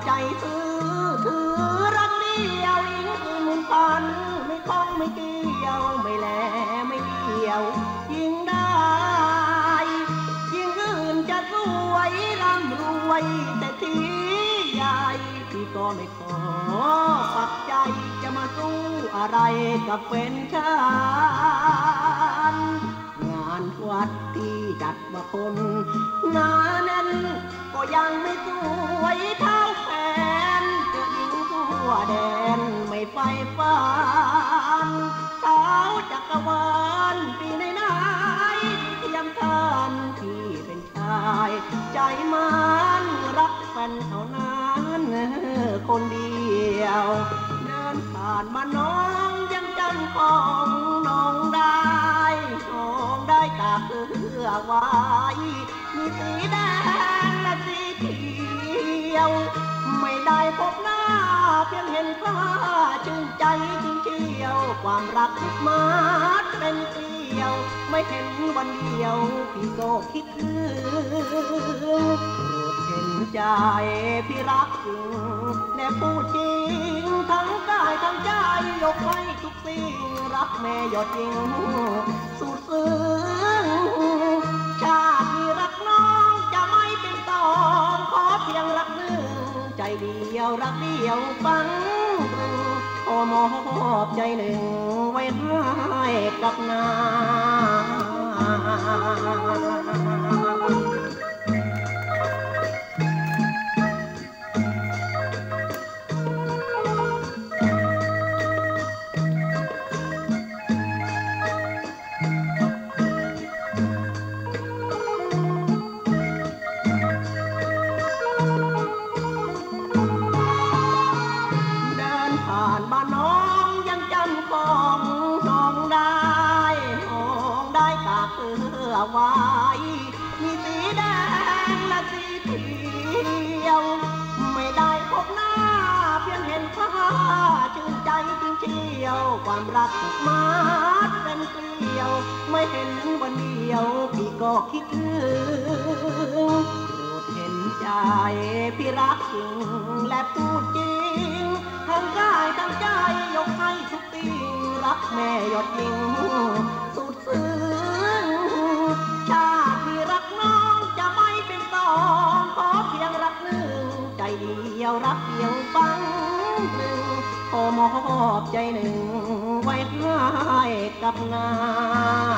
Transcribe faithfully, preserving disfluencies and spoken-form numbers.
ใจซื้อถือรักเดียวอิงคือมุนพันไม่คล้องไม่เกี่ยวไม่แลไม่เกี่ยวยิ่งได้ยิ่งอื่นจะสวยร่ำรวยแต่ทีใหญ่พี่ก็ไม่ขอปักใจจะมาสู้อะไรกับเป็นฉันงานวัดที่จัดมาคนหนาแน่นก็ยังไม่สวยเท่าแฟนเจอหญิงทั่วแดนไม่ไฟฝันสาวจักรวาลปีไหนไหนที่เทียมทานที่เป็นชายใจมันรักแฟนเท่านั้นคนเดียวเดินผ่านมาน้องยังจำของน้องได้น้องได้ตาเสื้อไว้มีสีแดงและสีเขียวไม่ได้พบหน้าเพียงเห็นผ้าชื่นใจจริงเชียวความรักติดมัดเป็นเกลียวไม่เห็นวันเดียวพี่ก็คิดถึงเห็นใจพี่รักจริงแน่พูดจริงทั้งกายทั้งใจยกให้ทุกสิ่งรักแม่ยอดจริงสุดซึ้งชาติที่รักน้องจะไม่เป็นตองขอเพียงรักหนึ่งใจเดียวรักเดียวฟังตรึงขอมอบใจหนึ่งไว้ให้กับนางไว้มีสีแดงและสีเขียวไม่ได้พบหน้าเพียงเห็นผ้าชื่นใจจริงเชียวความรักถูกมัดเป็นเกลียวไม่เห็นวันเดียวพี่ก็คิดถึงโปรดเห็นใจพี่รักจริงและพูดจริงทั้งกายทั้งใจยกให้ทุกสิ่งรักแม่ยอดยิ่งสุดซึ้งชาติที่รักน้องจะไม่เป็นตองขอเพียงรักหนึ่งใจเดียวรักเพียงฟังหนึ่งขอมอบใจหนึ่งไว้ให้กับนาง